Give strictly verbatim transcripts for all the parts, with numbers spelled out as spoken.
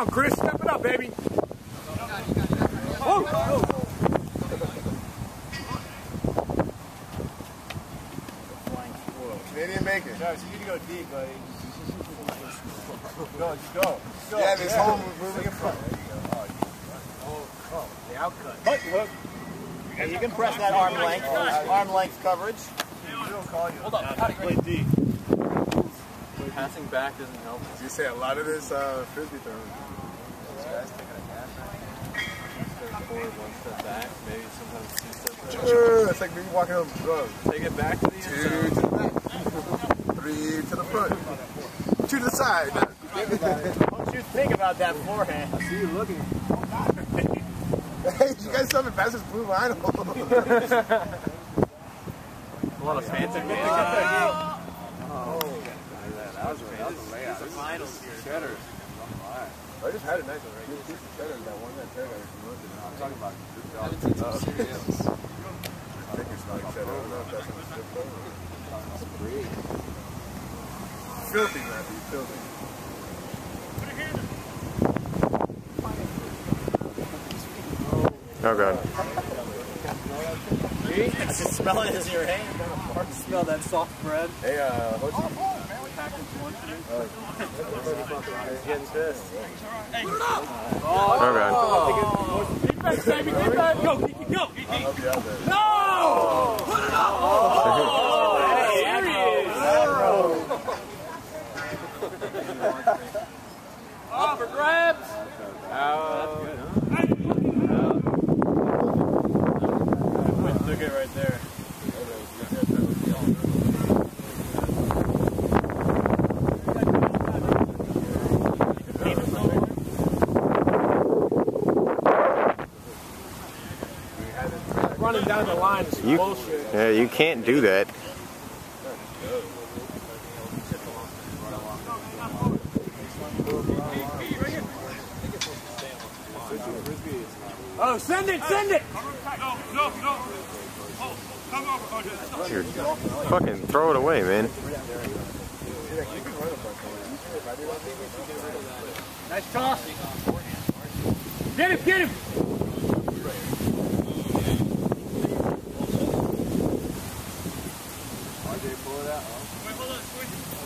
on, Chris. Step it up, baby. Oh, oh. Canadian bacon. Travis, you need to go deep, buddy. Go, just go. Just go. Yeah, this yeah. whole moving in front. There you go. Oh, oh, oh, the outcut. Hook, hook. And you can press that arm length, arm length coverage. Hold up. How to play deep. Passing back doesn't help. You say a lot of this uh, Frisbee throwing. This guy's taking a gap right. One step forward, one step back. Maybe sometimes two steps back. Uh, it's like me walking up the road. Take it back to the Two inside. to the back. Three to the front. Two to the side. Don't you think about that forehand. I see you looking. Hey, you guys saw me pass this blue line. A lot of fancy games. Oh. That was a layout. This is finals here. Cheddar. I just had a nice one, right? This piece of cheddar, that one that paradise from London. I'm talking about good job. I haven't taken serious. I think it's like cheddar. I don't know if that's a strip club. That's great. Filthy, Matthew. Filthy. Oh god. I can smell it as your hand. Smell that soft bread. Hey, uh, what's He's getting pissed. Oh god. Defense, baby, defense. Go, Kiki, go, Kiki. I'll help you out there. No! Put it up! Oh, there he is. Up for grabs. Oh, that's good, huh? Took it right there. Running down the line is You, bullshit. yeah, you can't do that. Oh, send it, send it! No, no, no. Oh, come over. You're fucking throw it away, man. Nice toss. Get him, get him! Wait, hold on, switch.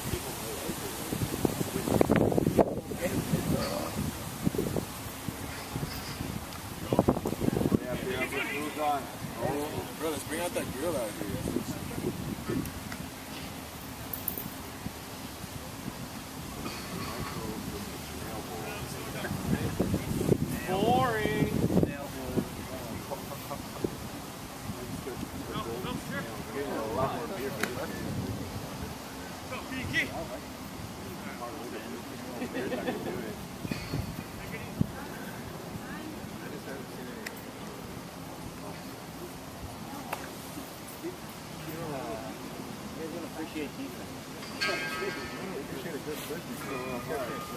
Bro, let's bring out that grill out here. Boring. Go, Kiki. Appreciate defense. Appreciate a good Frisbee.